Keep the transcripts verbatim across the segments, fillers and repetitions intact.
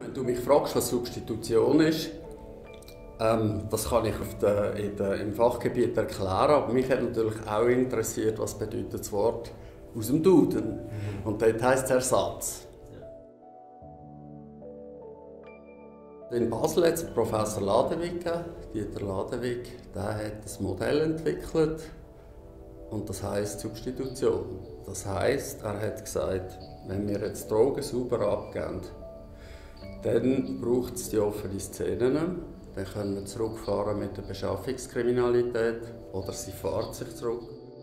Wenn du mich fragst, was Substitution ist, ähm, das kann ich auf der, in der, im Fachgebiet erklären, aber mich hat natürlich auch interessiert, was bedeutet das Wort aus dem Duden. Mhm. Und dort heisst es Ersatz. Ja. In Basel hat es Professor Ladewig gegeben, Dieter Ladewig, der hat das Modell entwickelt und das heisst Substitution. Das heisst, er hat gesagt, wenn wir jetzt Drogen sauber abgeben, dann braucht es die offenen Szenen. Dann können wir zurückfahren mit der Beschaffungskriminalität oder sie fährt sich zurück.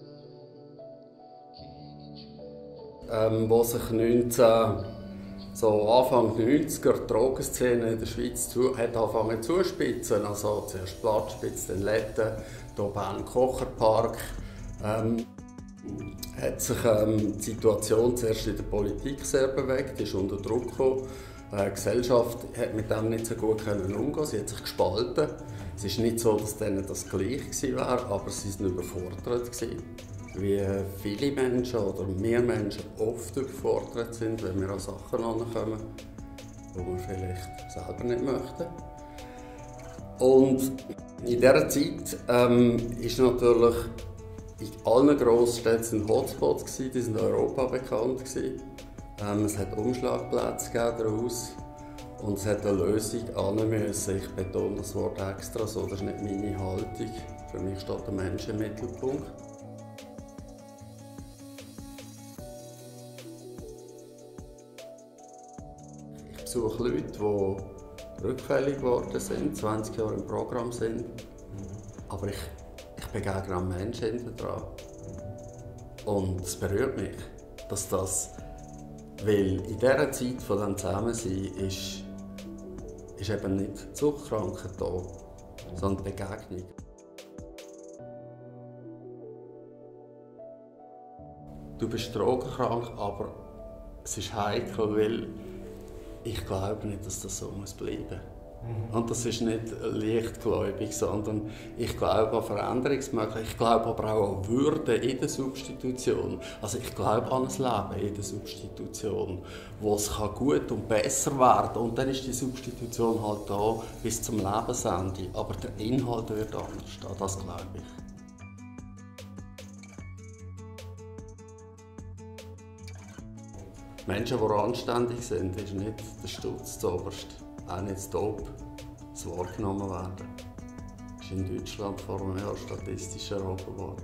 Ähm, wo sich neunzehn, so Anfang neunziger die Drogenszene in der Schweiz zu, hat angefangen zuspitzen. Also zuerst Platzspitz, dann Letten, hier Bern Kocherpark. Ähm, hat sich ähm, die Situation zuerst in der Politik sehr bewegt, ist unter Druck gekommen. Die Gesellschaft hat mit dem nicht so gut umgehen. Sie hat sich gespalten. Es ist nicht so, dass denen das gleich gewesen wäre, aber sie waren überfordert gewesen. Wie viele Menschen oder wir Menschen oft überfordert sind, wenn wir an Sachen ankommen, die wir vielleicht selber nicht möchten. Und in dieser Zeit ähm, ist natürlich in allen Grossstädten Hotspots gewesen, die sind in Europa bekannt gewesen. Ähm, es hat Umschlagplätze daraus und es hat eine Lösung an müssen. Ich betone das Wort extra so, das ist nicht meine Haltung. Für mich steht der Mensch im Mittelpunkt. Ich besuche Leute, die rückfällig geworden sind, zwanzig Jahre im Programm sind, aber ich, ich begegne einem Menschen hinten dran. Und es berührt mich, dass das, weil in dieser Zeit von dem Zusammensein ist, ist eben nicht die Suchtkrankheit da, sondern die Begegnung. Du bist drogenkrank, aber es ist heikel, weil ich glaube nicht, dass das so muss bleiben muss. Mhm. Und das ist nicht leichtgläubig, sondern ich glaube an Veränderungsmöglichkeiten. Ich glaube aber auch an Würde in der Substitution. Also ich glaube an ein Leben in der Substitution, wo es gut und besser werden kann. Und dann ist die Substitution halt da bis zum Lebensende. Aber der Inhalt wird anders. An das glaube ich. Menschen, die anständig sind, ist nicht der Stutz zuoberst, auch nicht das Dope, das wahrgenommen werden. Das ist in Deutschland vor einem Jahr statistisch erhoben worden.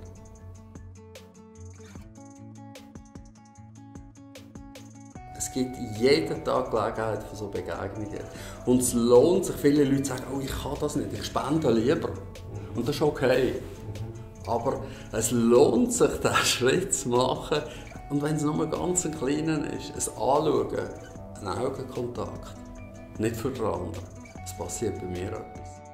Es gibt jeden Tag Gelegenheit für so Begegnungen. Und es lohnt sich, viele Leute sagen, oh, ich kann das nicht, ich spende lieber. Und das ist okay. Aber es lohnt sich, diesen Schritt zu machen. Und wenn es nur ein ganz kleiner ist, ein Anschauen, ein Augenkontakt, nicht für den anderen. Es passiert bei mir etwas.